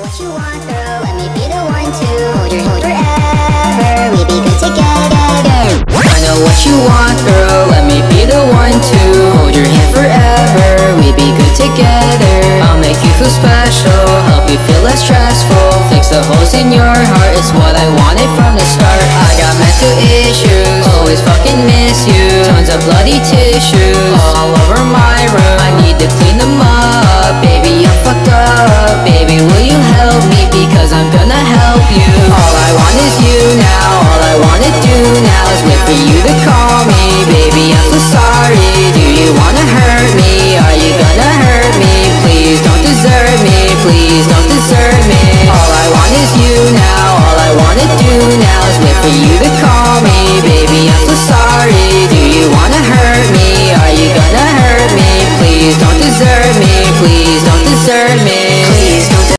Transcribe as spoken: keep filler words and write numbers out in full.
what you want, girl, let me be the one to hold your hand forever, we be good together. I know what you want, girl, let me be the one to hold your hand forever, we be good together. I'll make you feel special, help you feel less stressful, fix the holes in your heart, it's what I wanted from the start. I got mental issues, always fucking miss you, tons of bloody tissues all over my room, I need to clean them up. Baby, I'm fucked up, baby, will you help me, because I'm gonna help you. All I want is you now, all I wanna do now is wait for you to call me. Baby, I'm so sorry, do you wanna hurt me, are you gonna hurt me? Please don't desert me, please don't desert me. All I want is you now, all I wanna do now is wait for you to call me. Baby, I'm so sorry, do you wanna hurt me, are you gonna hurt me? Please don't desert me, please don't desert me.